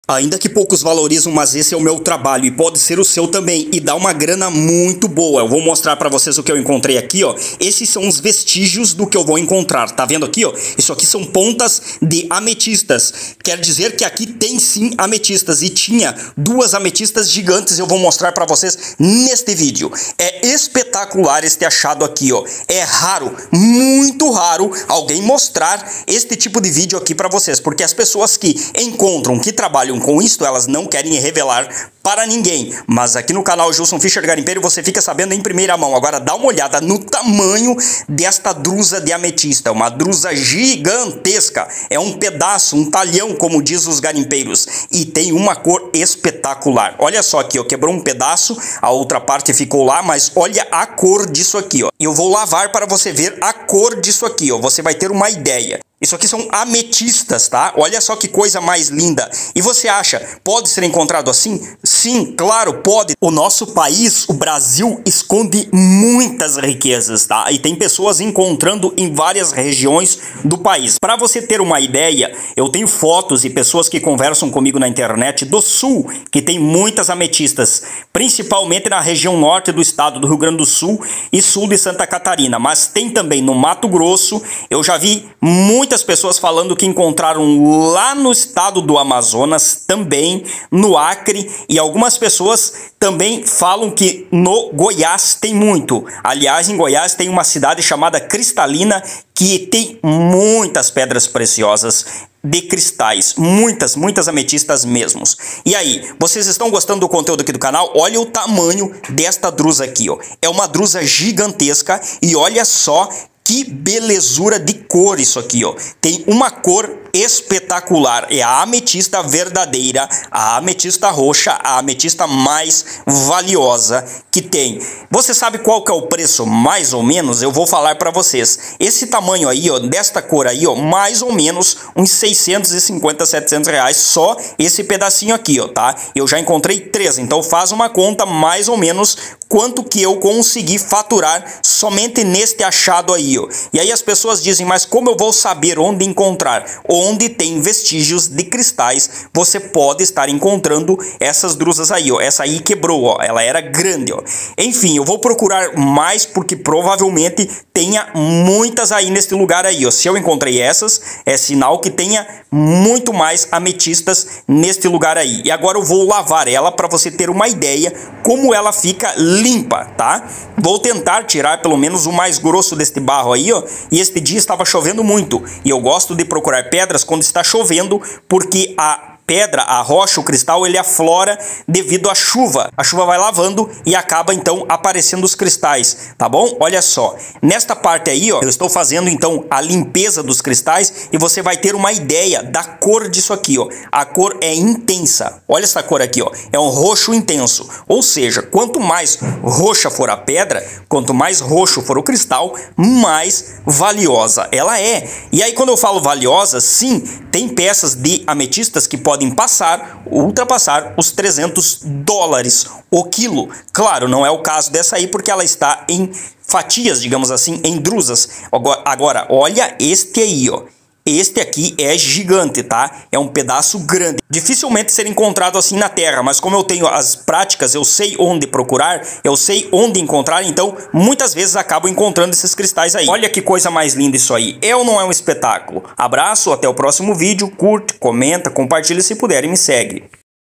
Ainda que poucos valorizam, mas esse é o meu trabalho e pode ser o seu também e dá uma grana muito boa. Eu vou mostrar para vocês o que eu encontrei aqui, ó. Esses são os vestígios do que eu vou encontrar. Tá vendo aqui, ó? Isso aqui são pontas de ametistas. Quer dizer que aqui tem sim ametistas e tinha duas ametistas gigantes. Eu vou mostrar para vocês neste vídeo. É espetacular este achado aqui, ó. É raro, muito raro alguém mostrar este tipo de vídeo aqui para vocês, porque as pessoas que encontram, que trabalham com isto, elas não querem revelar para ninguém, mas aqui no canal Gilson Fischer Garimpeiro você fica sabendo em primeira mão. Agora dá uma olhada no tamanho desta drusa de ametista, uma drusa gigantesca, é um pedaço, um talhão, como diz os garimpeiros, e tem uma cor espetacular. Olha só aqui, ó, quebrou um pedaço, a outra parte ficou lá, mas olha a cor disso aqui, ó. Eu vou lavar para você ver a cor disso aqui, ó. Você vai ter uma ideia. Isso aqui são ametistas, tá? Olha só que coisa mais linda. E você acha, pode ser encontrado assim? Sim, claro, pode. O nosso país, o Brasil, esconde muitas riquezas, tá? E tem pessoas encontrando em várias regiões do país. Para você ter uma ideia, eu tenho fotos e pessoas que conversam comigo na internet do sul, que tem muitas ametistas, principalmente na região norte do estado do Rio Grande do Sul e sul de Santa Catarina. Mas tem também no Mato Grosso. Eu já vi muitas pessoas falando que encontraram lá no estado do Amazonas, também no Acre, e algumas pessoas também falam que no Goiás tem muito. Aliás, em Goiás tem uma cidade chamada Cristalina que tem muitas pedras preciosas de cristais, muitas ametistas mesmos. E aí, vocês estão gostando do conteúdo aqui do canal? Olha o tamanho desta drusa aqui, ó. É uma drusa gigantesca e olha só que belezura de cor isso aqui, ó. Tem uma cor espetacular. É a ametista verdadeira, a ametista roxa, a ametista mais valiosa que tem. Você sabe qual que é o preço mais ou menos? Eu vou falar para vocês. Esse tamanho aí, ó, desta cor aí, ó, mais ou menos uns 650, 700 reais só esse pedacinho aqui, ó, tá? Eu já encontrei 3, então faz uma conta mais ou menos quanto que eu consegui faturar somente neste achado aí, ó. E aí as pessoas dizem, mas como eu vou saber onde encontrar? Onde tem vestígios de cristais, você pode estar encontrando essas drusas aí, ó. Essa aí quebrou, ó. Ela era grande, ó. Enfim, eu vou procurar mais porque provavelmente tenha muitas aí neste lugar aí, ó. Se eu encontrei essas, é sinal que tenha muito mais ametistas neste lugar aí. E agora eu vou lavar ela para você ter uma ideia como ela fica limpa, tá? Vou tentar tirar pelo menos o mais grosso deste barro aí, ó. E este dia estava chovendo muito. E eu gosto de procurar pedras quando está chovendo, porque a pedra, a rocha, o cristal, ele aflora devido à chuva. A chuva vai lavando e acaba então aparecendo os cristais, tá bom? Olha só, nesta parte aí, ó, eu estou fazendo então a limpeza dos cristais e você vai ter uma ideia da cor disso aqui, ó. A cor é intensa. Olha essa cor aqui, ó. É um roxo intenso. Ou seja, quanto mais roxa for a pedra, quanto mais roxo for o cristal, mais valiosa ela é. E aí quando eu falo valiosa, sim, tem peças de ametistas que podem ultrapassar os $300 o quilo. Claro, não é o caso dessa aí porque ela está em fatias, digamos assim, em drusas. Agora, olha este aí, ó. Este aqui é gigante, tá? É um pedaço grande. Dificilmente ser encontrado assim na terra, mas como eu tenho as práticas, eu sei onde procurar, eu sei onde encontrar, então muitas vezes acabo encontrando esses cristais aí. Olha que coisa mais linda isso aí. É ou não é um espetáculo? Abraço, até o próximo vídeo, curte, comenta, compartilha se puder e me segue.